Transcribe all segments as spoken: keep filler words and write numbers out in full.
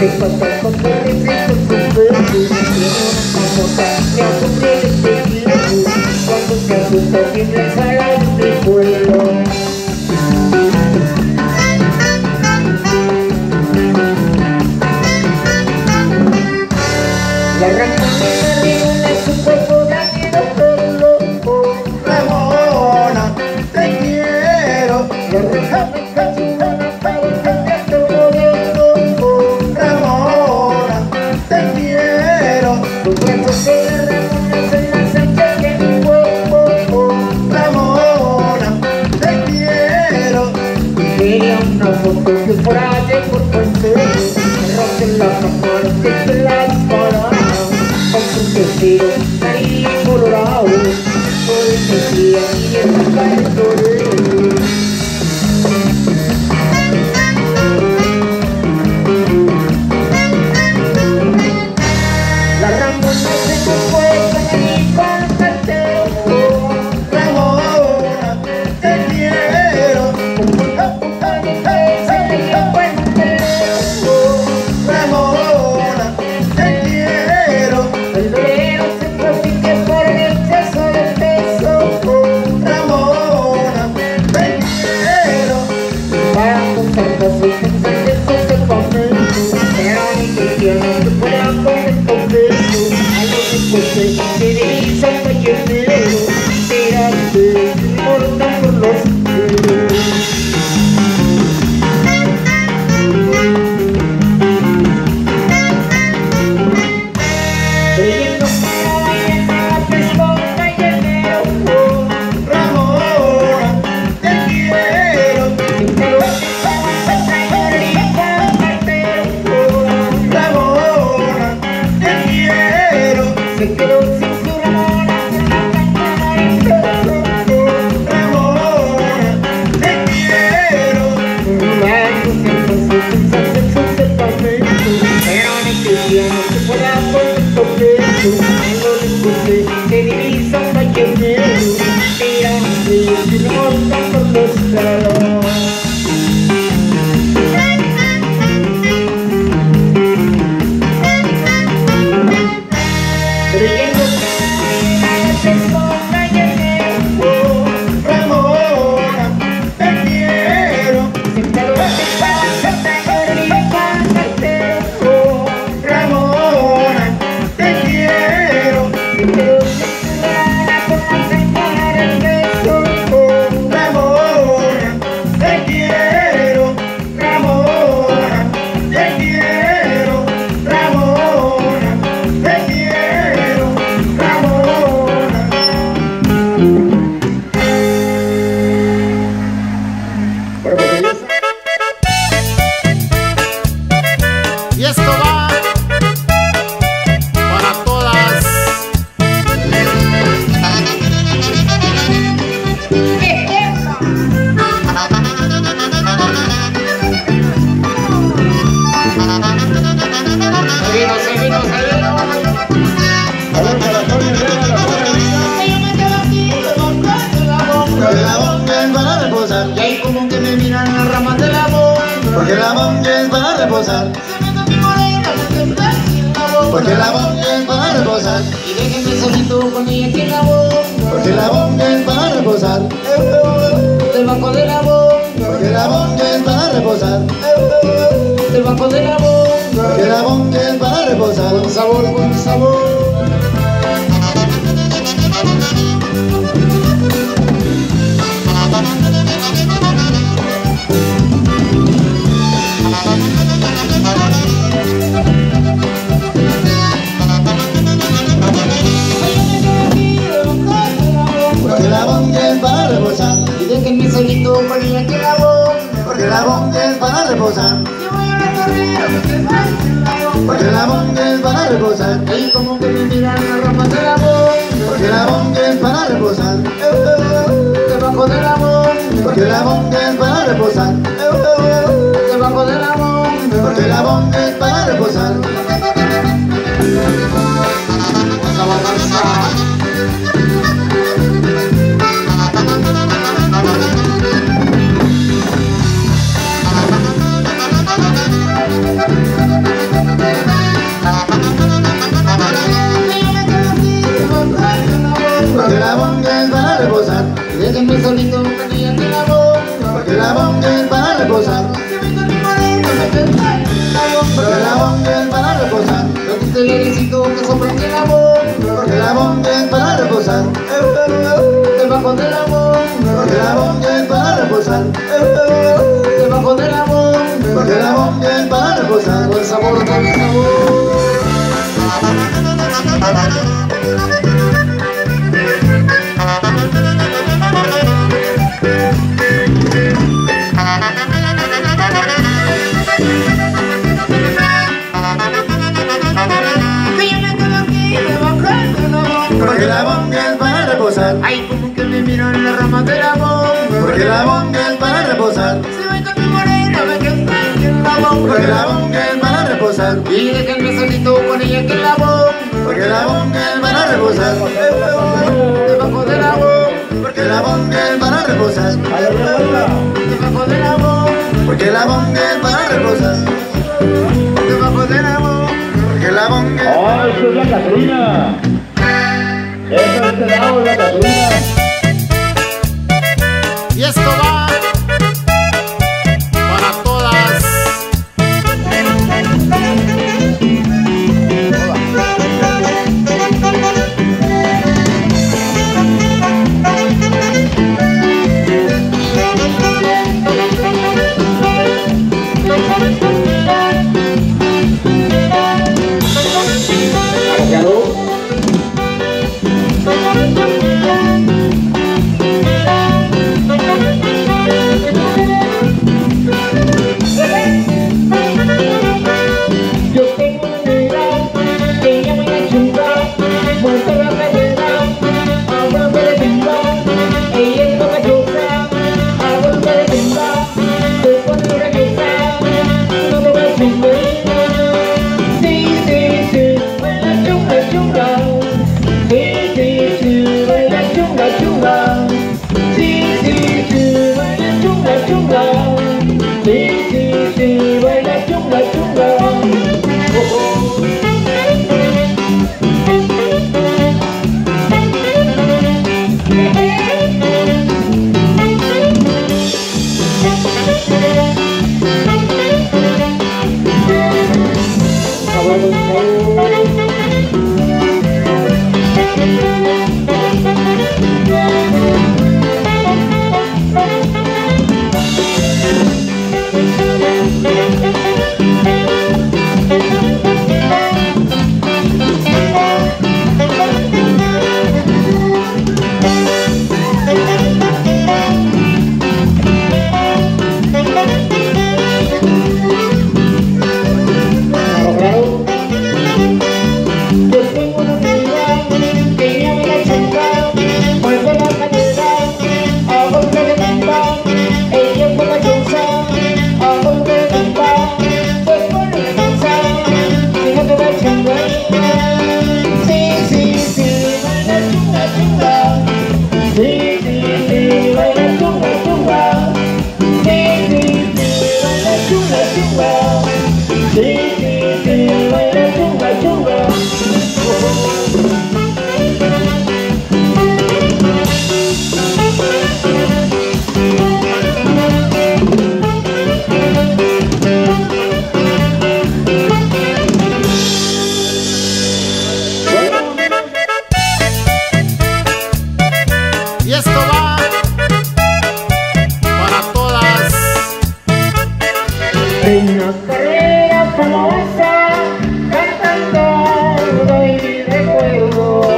se pasa con perrito con su perro. Tiene una famosa, me acostumbré este quiero. Cuando se asusta tiene el salón de pueblo. La Ramona me reúne su cuerpo grande todo. Ramona, te quiero. La Ramona me cachurrona para el todo. Ramona, te quiero. Los brazos de la Ramona son más anchos que mi cuerpo. Ramona, te quiero. Quería una foto que fuera de cuerpo entero. Me rompen la cámara que se la dispara. Con su vestido, nariz colorado. Todo ese día y el saca el torero. La Ramona se me fue con el con cartero. Ramona, te quiero. Se me llevó el teléfono. Ramona, te quiero. El dolero se prosigue por el exceso de peso. Ramona, te quiero. Para contar casos pensar que eso se come. Pero ni cristiano que pueda comer con beso. A los después se desliza el vallenero. Tírate, morta por los pelos. Creyendo que la ballena pescó un ballenero. Ramona, te quiero. Pero estaba cerca y con cartero. Ramona, te quiero. Se quedó sin su Ramona con la campana en peso. Ramona, te quiero. Cuando se empezó a pensar que eso se pavimento. Pero ni cristiano que pueda poner con peso. En lo discute se divisa un ballenero. Tirante y se monta por los pelos. Creyendo que la ballena pescó un ballenero. Ramona, te quiero. Pero estaba cerca y con cartero. Ramona, te quiero. Se quedó sin su Ramona con la campana en peso. Ramona, te quiero. Ramona, te quiero. Ramona, te quiero. Ramona. Y esto va para todas. Seguimos, seguimos, seguimos. Porque la monga es para reposar. Y ahí como que me miran las ramas de la boca. Porque la monga es para reposar. Se me da mi morena porque está en la boca. Porque la monga es para reposar. Y déjenme solito con ella aquí en la boca. Porque la monga es para reposar. Debajo de la boca. Porque la monga es para reposar. Debajo de la boca. Porque la monga es para reposar. Con sabor, con sabor. Porque la monga es para reposar. Y déjenme solito con ella aquí en la boca. Porque la monga es para reposar. Yo voy a la torrera porque está en la boca. Porque la monga es para reposar. Ahí como que me miran las ramas de la boca. Porque la monga es para reposar. Debajo de la boca. Porque la monga es para reposar. Debajo de la boca. Porque la monga es para reposar. Vamos a avanzar. bonga es para reposar. Lo dice el airecito que sopla en el amor, Porque la bonga es para reposar. debajo del amor, Porque la bonga es para reposar. debajo del amor, Porque la bonga es para reposar. con sabor, con sabor. Que yo me quedo aquí debajo del amor, Porque la bonga es para reposar. ay, como que me miro en la rama del amor, Porque la bonga es para reposar. si voy con mi morena me quedo aquí en la boca, Porque la bonga es para reposar. y déjenme solito con ella que en la boca, Porque la bonga es para reposar. debajo del amor, Porque la bonga es para reposar. debajo del amor, Porque la bonga es para reposar. debajo del amor. Porque la bonga. ¡Oh, eso es la Catrina! ¡Eso es el lado de la Catrina! Y esto va para todas. Yo tengo una negra que ella me la chunga, monta la cadera, a golpe de timba, ella es cocachosa, a golpe de timba, se pone graciosa, no te va a chungar. Sí, sí, sí, baila chunga, chunga, sí, sí, sí, baila chunga, chunga, sí, sí, sí, baila chunga, chunga, sí, sí, sí, baila chunga, chunga. Yo tengo una amiga que ella me la chunga, mueve la cadera, a golpe de timba, ella es cocachosa, a golpe de timba, se pone graciosa, y no te va a chungar. Sí, sí, sí, baila chunga, chunga, sí, sí, sí, baila chunga, chunga, sí, sí, sí, baila chunga, chunga, sí, sí, sí, baila chunga, chunga. Y esto va para todas. En una carrera famosa, cantando doy mi recuerdo.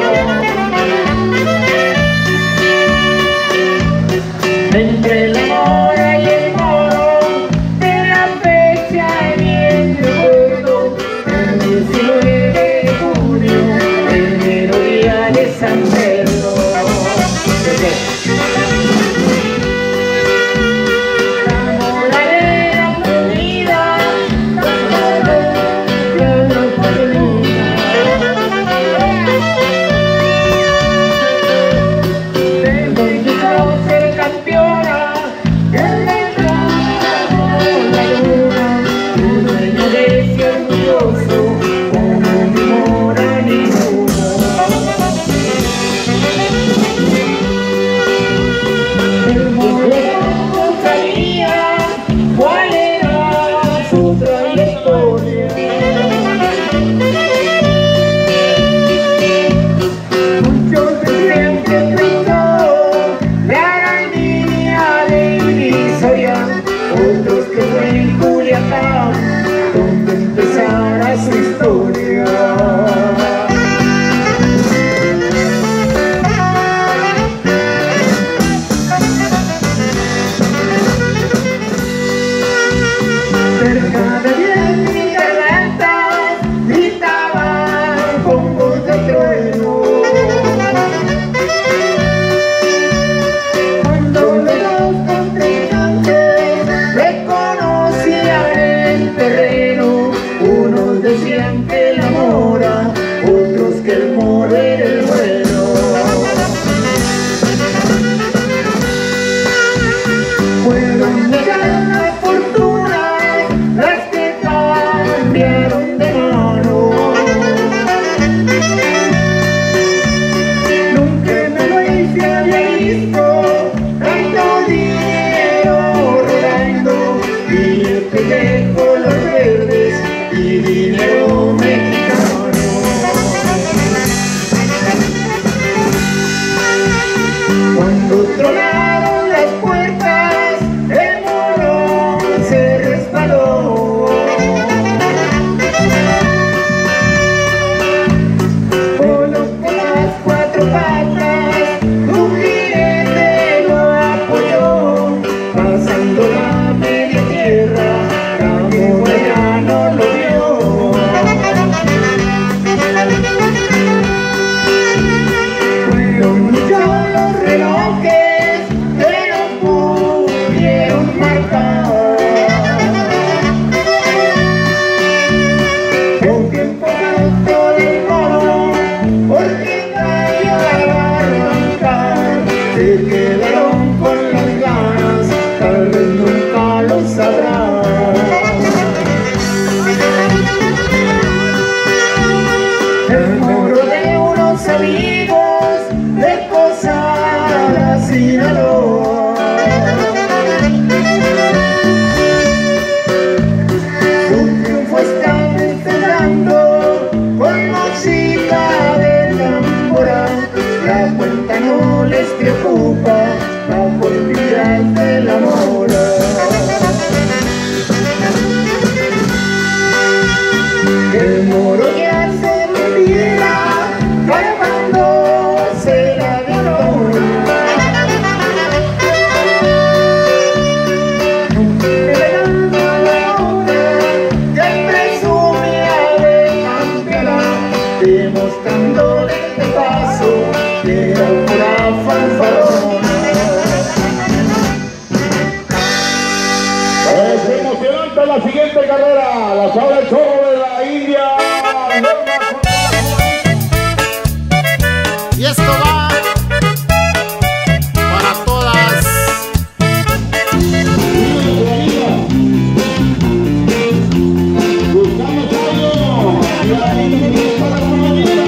Entre la mora y el moro, de la fecha bien recuerdo, el diecinueve de junio, el mero día de San Pedro. La moralera perdida, ya no puede nunca. Tengo que ser campeona, en la la luna, un dueño de ese orgulloso, como mi mora ninguno. El moreno sabía cuál era su trayectoria. el choro de la India. Y esto va para todas. Buscamos algo. La India para la bonita.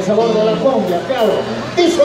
sabor de la cumbia, claro. ¡Dice!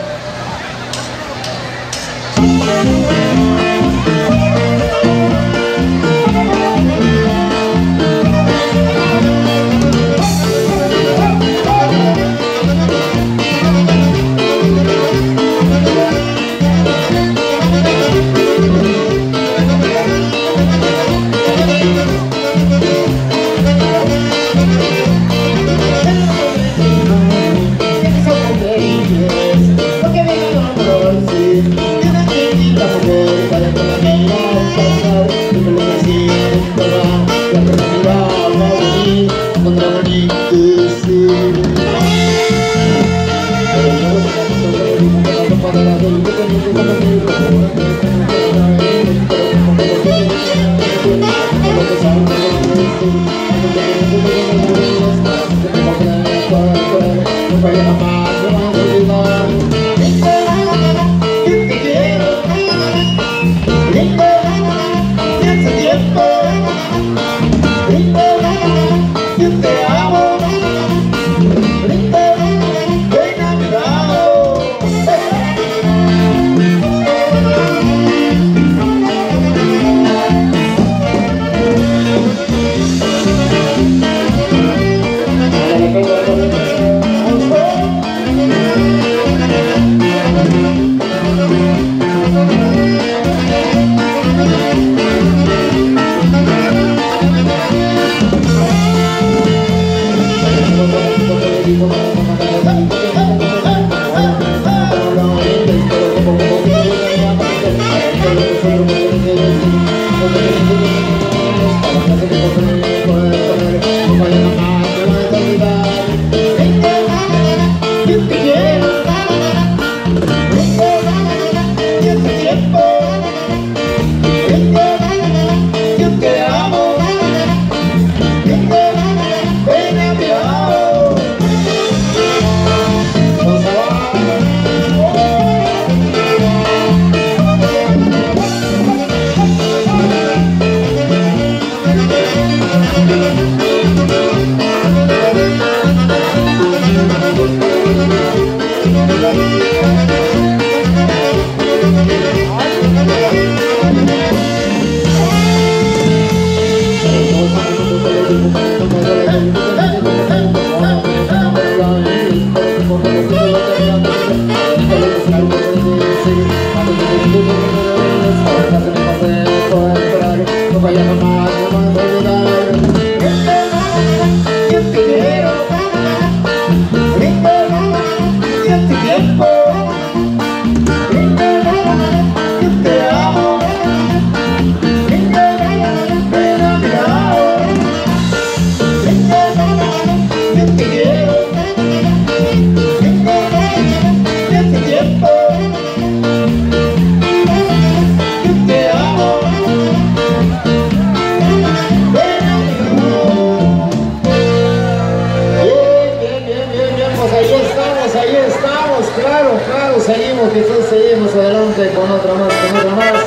Seguimos, Jesús, seguimos adelante con otra más, con otra más.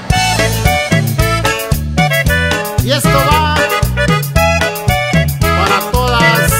Y esto va para todas.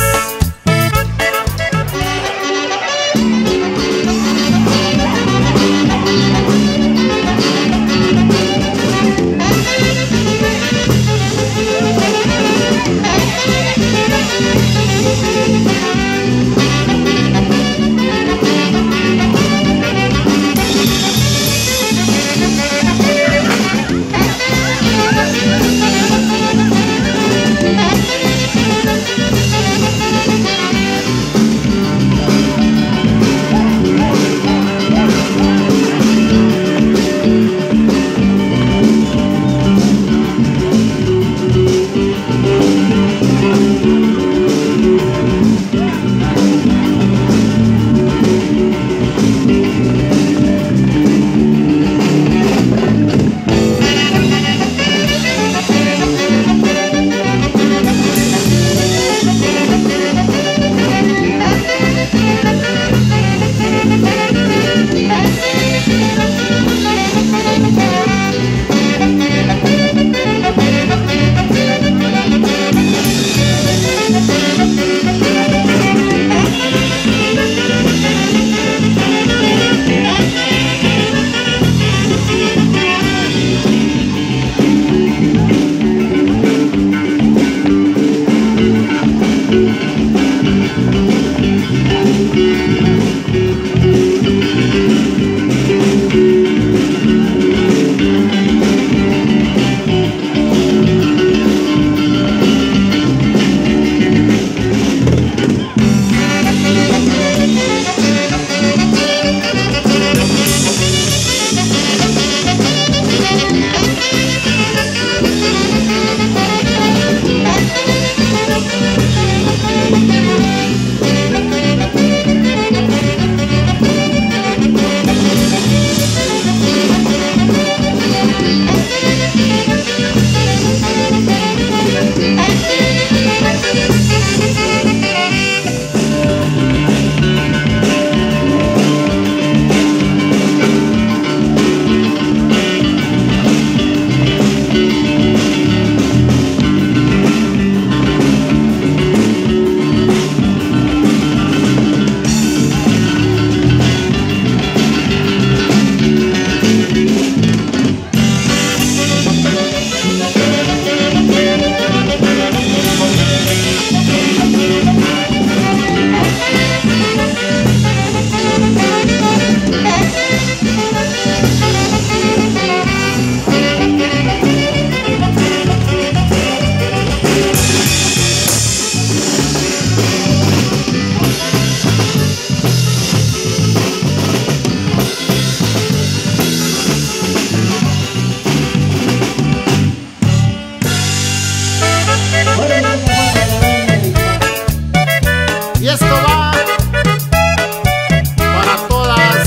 Y esto va para todas.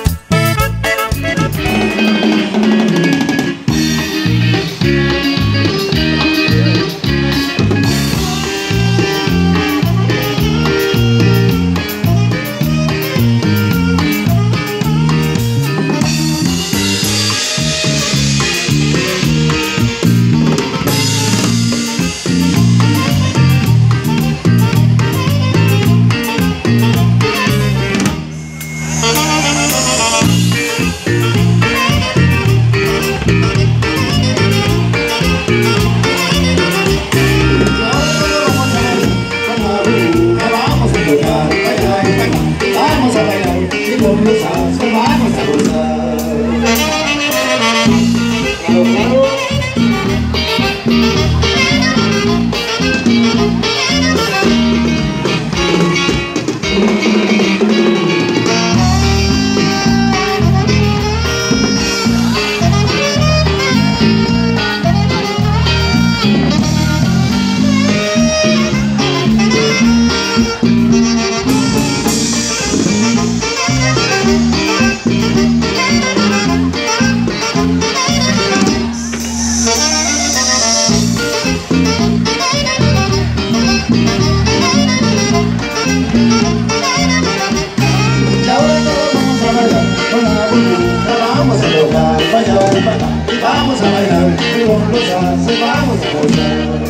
Vamos a bailar, y con los haces vamos a gozar.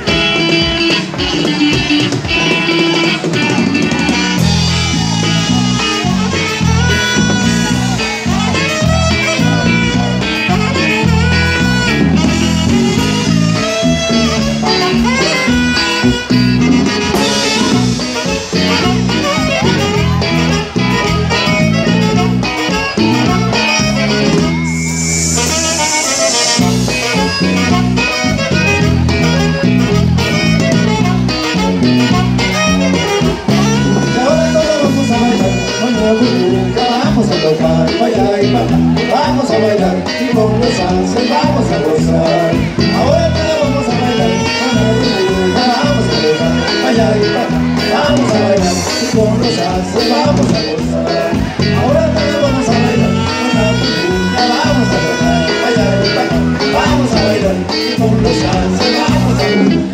Vamos a bailar y con los haces vamos a gozar. Ahora vamos a bailar, vamos a bailar, allá y para. Vamos a bailar y con los haces vamos a gozar. Ahora vamos a bailar, vamos a bailar, allá y para. Vamos a bailar y con los haces vamos a gozar.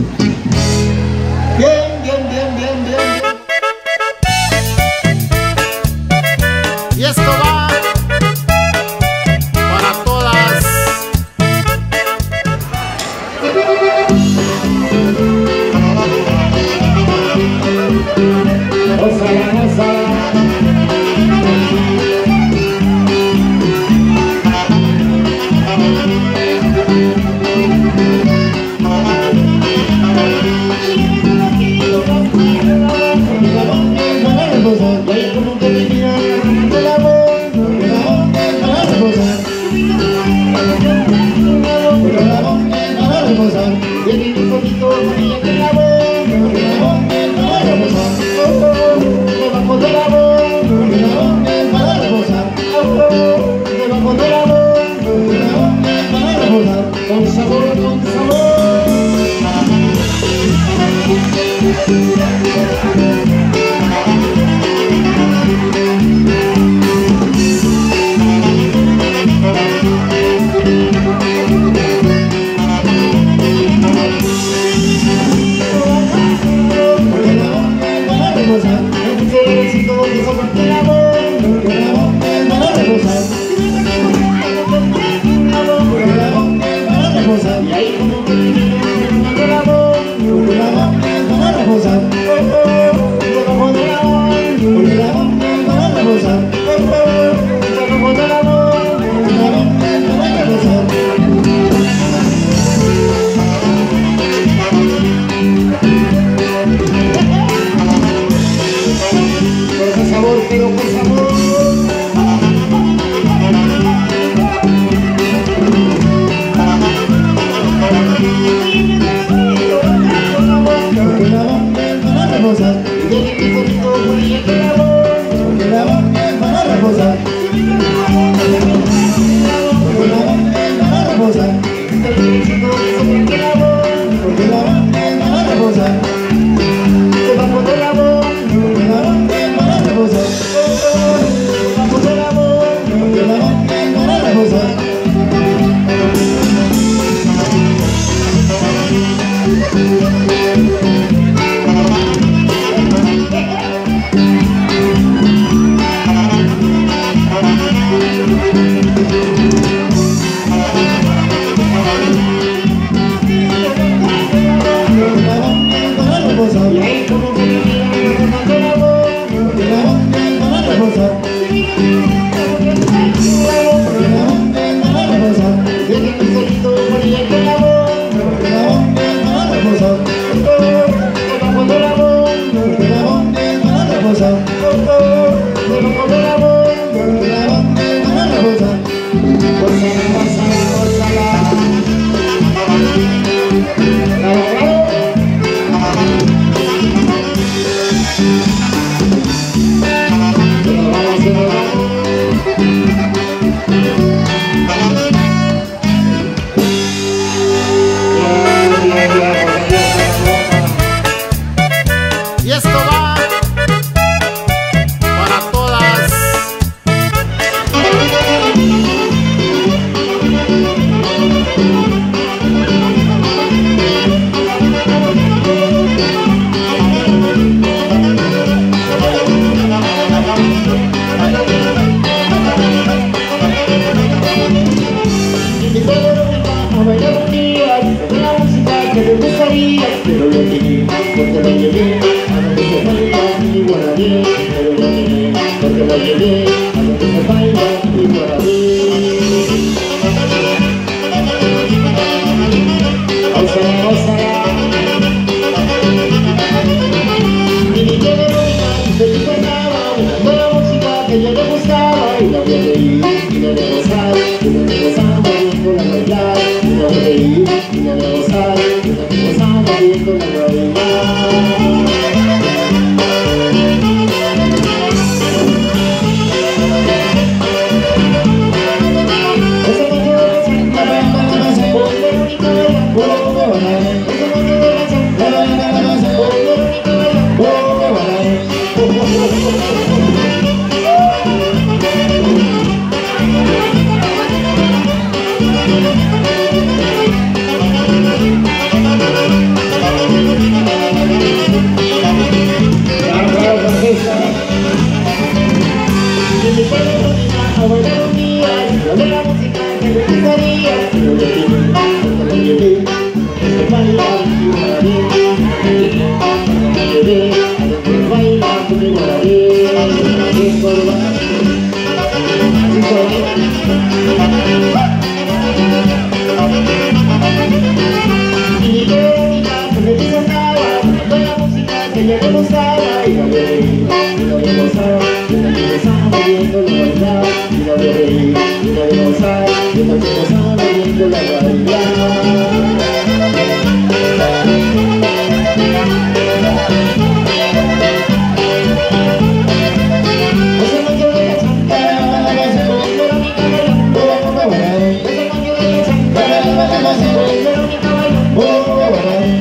Bien, bien, bien, bien, bien. Y esto va para todas. Gózala, gózala. Con sabor, con sabor. Y ahí como que me la voz, porque la voz me va a reposar. Debajo de la voz, porque la voz me va a reposar. Debajo de la voz, porque la voz me va a reposar. Por ese sabor, pero por sabor. Porque la rosa, oh, oh, me lo come la bomba, la bomba, como la rosa. Gózala, gózala, gózala. Y esto va para todas. A bailar un día, con la música que le gustaría, pero lo llevé, porque lo llevé a donde se baila y guardaré, pero lo llevé, porque lo llevé a donde se baila y guardaré. Gózala, gózala. Y mi tía Verónica se disfrazaba, bailando la música que yo le gustaba, y la voy a reír, y la voy a gozar, y la voy a gozar, viéndola bailar. Y la voy a reír, y la voy a gozar, y la voy a gozar, viéndola bailar. Esa noche de la santa, por Verónica baila, por Verónica. Esa noche de la santa, por Verónica baila, por Verónica. A bailar un día, y de la música que le gustaría, pero lo llevé, porque lo llevé, que se baila y guardaré, lo llevé, a donde se baila y guardaré, y colgar, así soy. Y mi Verónica se me disfrazaba, de la música que ella le gustaba, y la voy a reír, y la voy a gozar, y la voy a gozar, viéndola bailar. Y la voy a reír, y la voy a gozar, y la voy a gozar, viéndola bailar. Esa noche de la santa, con Verónica bailando, esa noche de la santa, con Verónica bailando.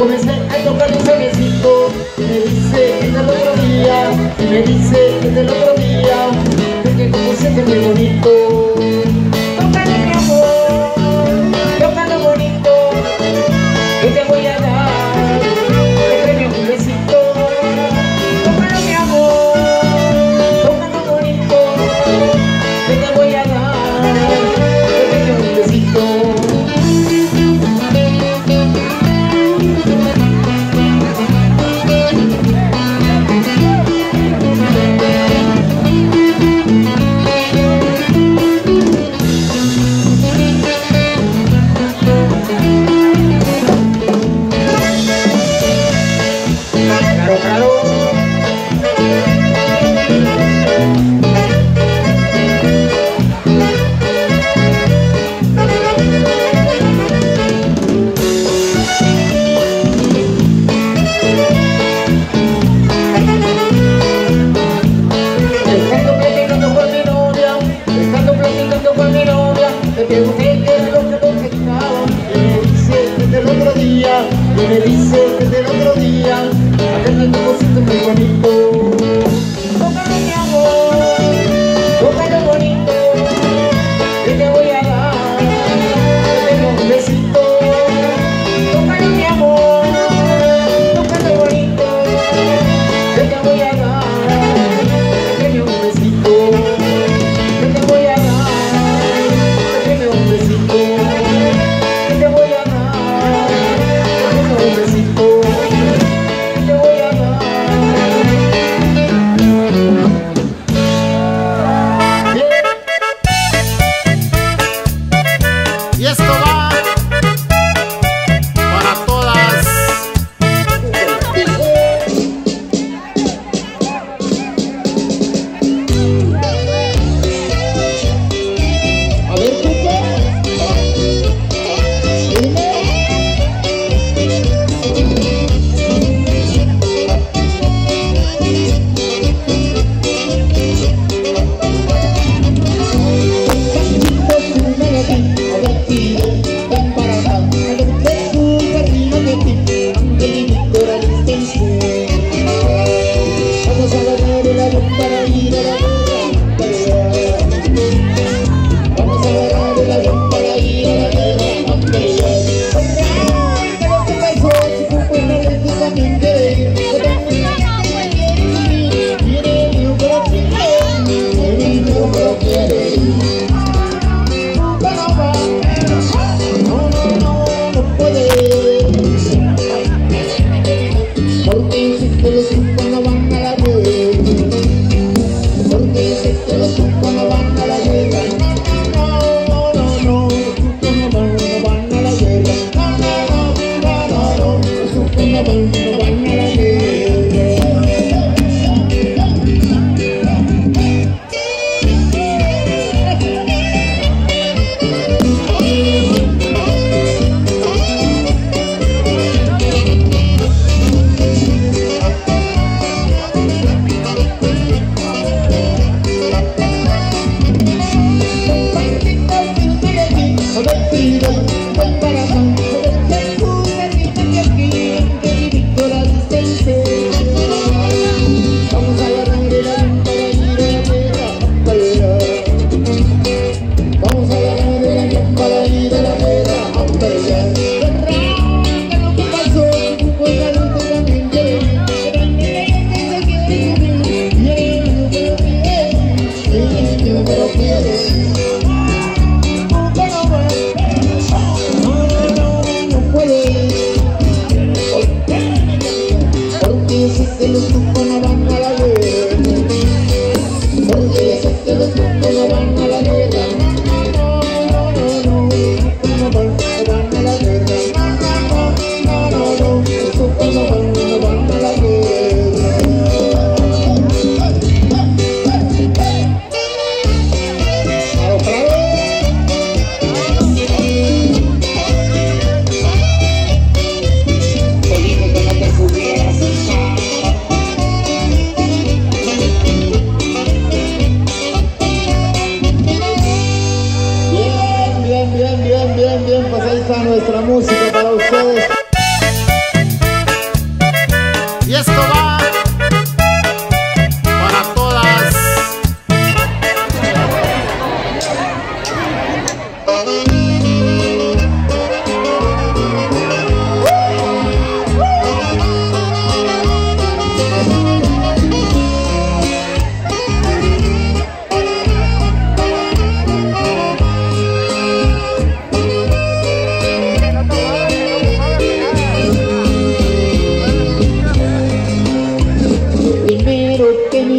comencé a tocar un suavecito. Y me dice que es del otro día, y me dice que es del otro día, porque como siente muy bonito. Tócalo mi amor, tócalo bonito, que te voy a dar, te premio un besito. Tócalo mi amor, tócalo bonito, que te voy a dar, te premio un besito. Claro, claro. Estando platicando con mi novia, estando platicando con mi novia, le pregunté qué era lo que no pensaba. Y me dice que es del otro día, y me dice que es del otro día, acá tengo un cosito muy bonito. Tócalo mi amor, tócalo bonito, que te voy a dar, te tengo un besito. Tócalo mi amor, tócalo bonito, que te voy a dar, te tengo un besito. Que te voy a dar, te tengo un besito. Que te voy a dar, te tengo un besito. Que te voy a dar. Y esto va para todas. A ver, Cuca. Dime. Vamos a agarrar el avión para ir a la guerra. Vamos a agarrar el avión para ir a la guerra a pelear. Ay, ¿qué lo que pasó? Si fue por una vez que también quiere ir. Yo también quiere ir, pero quiere ir. Quiere ir, pero quiere ir. Pero va, no, no, no, no puede. Porque insiste los chicos no van a la vez. Porque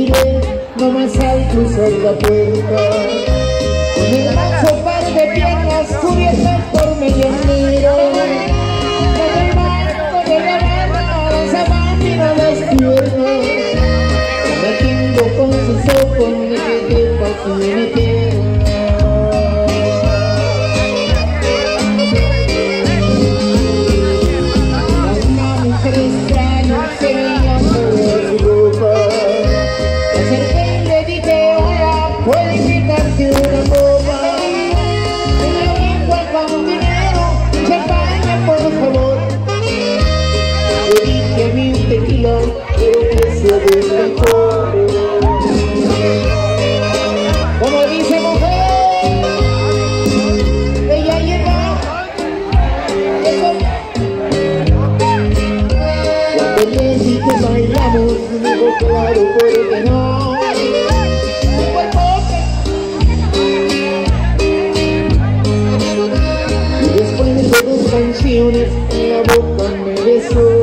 miré nomás al cruzar la puerta, con el macho par de piernas cubiertas por medio negro, con el marco de la mano esa máquina las piernas, metiendo con sus ojos me quedé pa' que me quiera. Una mujer extraña se veía sobre su ropa, me acerqué y le dije hola, ¿puedo invitarte una copa? Y me dijo al cantinero, champaña por favor. Le dije a mí un tequila, pero que sea de mejor. Como dice mujer, ella lleva eso. Cuando le dije bailamos, me dijo claro, ¿por qué no? Un cuerpo y después de dos canciones en la boca me besó.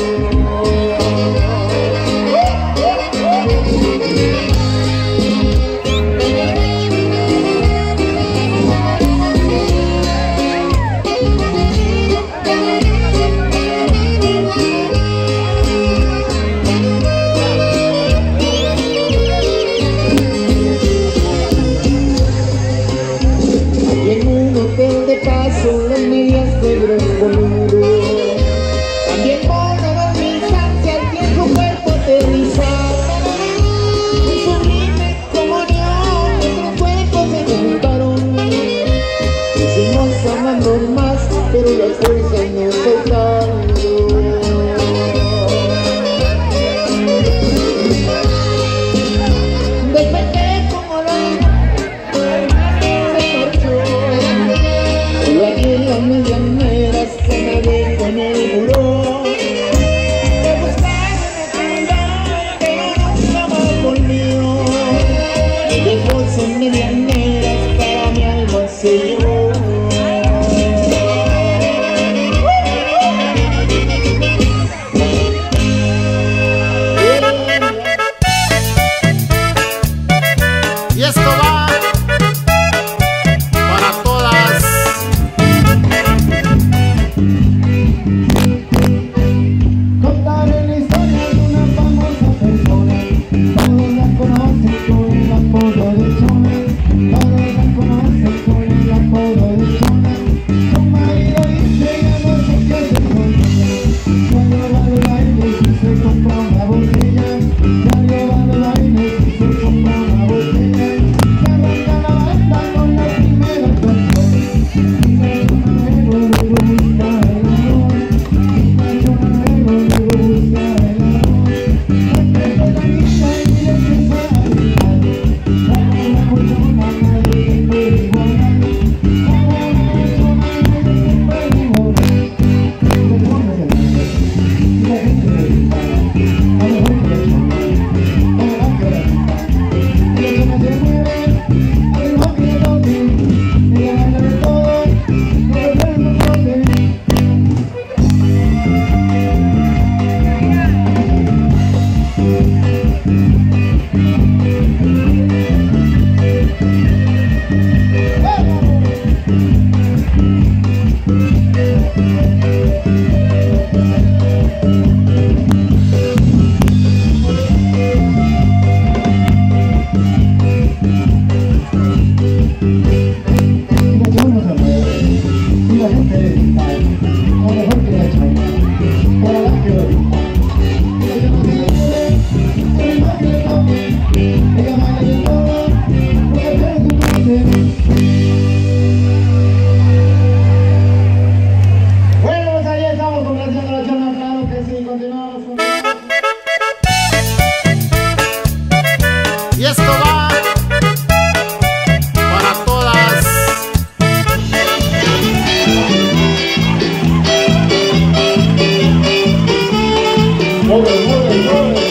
Las medias negras conmigo, también ponen mis ansias y en su cuerpo aterrizar. Un sublime comunión, nuestros cuerpos se juntaron. Hicimos amando más, pero las fuerzas no soltaron. Desperté como la se marchó. Las medianeras se me dejó en el buró. Me buscaron en el andar, pero nunca más volvió. Y dejó sus medianeras para mi alma se llevó. Y esto va para todas. Contaré la historia de una famosa persona. Todos la conocen con el apodo de Chona. Todos la conocen con el apodo de Chona. Su marido dice ya no sé qué hacer con ella. Cuando va al baile y se compra una botella. Cuando va al baile y se compra una botella. Se arranca la banda con la primera canción. Y me llama luego, luego busca el amor. Y me llama luego, luego busca el amor. Empieza la vida y le empieza a gritar. Como una persona nadie se puede igualar. Como una persona nadie se puede igualar. Se pone de lado y la gente le grita. A lo mejor que la chona, a lo mejor que la grita. Y la chona se mueve, a lo mejor que le toque. Ella baila de todo, no le duele el toque. Bueno, pues ahí estamos complaciendo a la Chona, claro que sí, continuamos con... Y esto va para todas. ¡Mueve, mueve, mueve!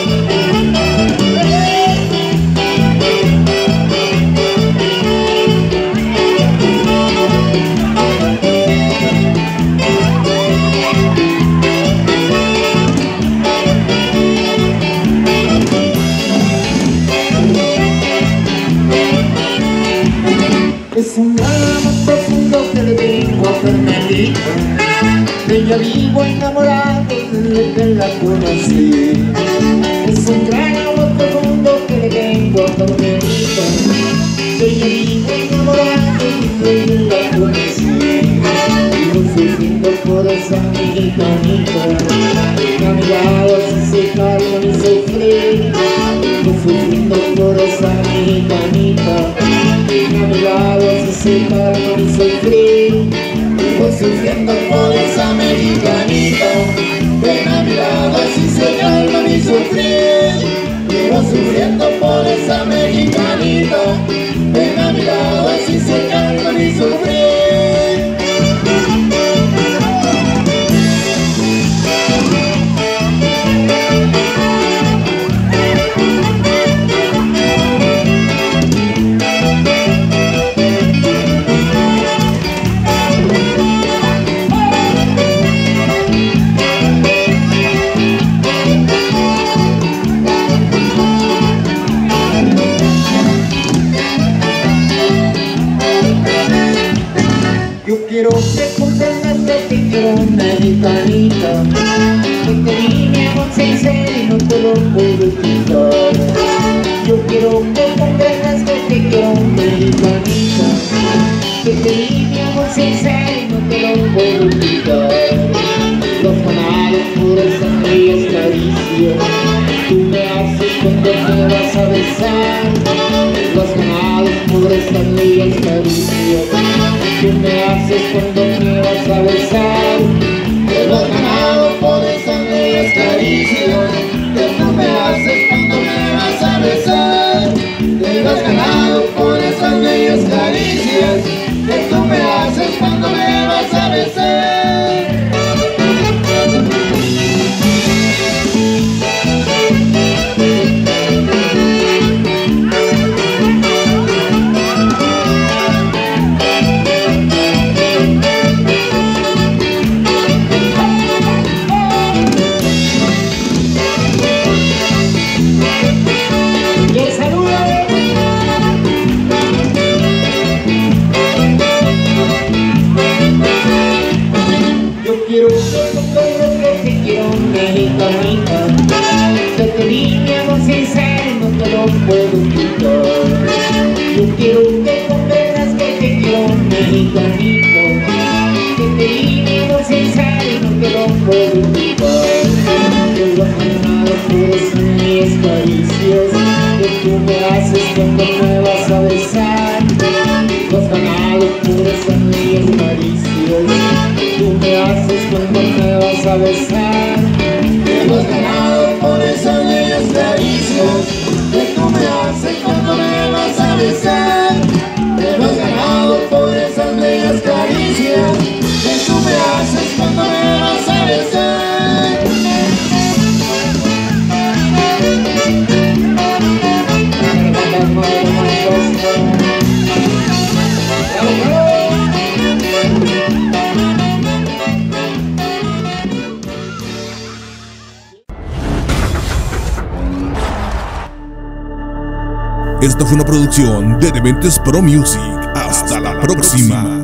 Es un drama profundo que le vengo a Carmelita. De ella vivo enamorado desde que la conocí. Es un gran amor profundo que le vengo a Carmelita. De ella vivo enamorado desde que la conocí. Vivo sufriendo por esa mexicanita. A mi lado así se calma mi sufrir. Vivo sufriendo por esa mexicanita. A mi lado así se calma mi sufrir. Vivo sufriendo por esa americanita. Ven a mi lado así se calma mi sufrir. Vivo sufriendo por esa americanita. Ven a mi lado así se calma mi sufrir. Yo quiero que comprendas que te quiero americanita. Que te di mi amor sincero y no te lo puedo quitar. Yo quiero que comprendas que te quiero americanita. Que te di mi amor sincero y no te lo puedo quitar. Los canales puros sonríes caricias tú me haces cuando me vas a besar. Los canales puros sonríes caricias tú me haces cuando me vas a besar. Te lo has ganado por esas bellas caricias que tú me haces cuando me vas a besar. Te lo has ganado por esas bellas caricias que tú me haces cuando me vas a besar. Quiero que comprendas que te quiero mexicanita. Que te di mi amor sincero no te lo puedo quitar. Yo quiero que comprendas que te quiero mexicanita. Que te di mi amor sincero no te lo puedo quitar. Yo lo has ganado por esas mis caricias que tú me haces cuando me vas a besar. Lo has ganado por esas mis caricias tú me haces cuando me vas a besar. Te lo has ganado por esas bellas caricias que tú me haces cuando me vas a besar. Te lo has ganado por esas bellas caricias que tú me haces cuando me vas a besar. Esta fue una producción de Dementes Pro Music. Hasta la próxima.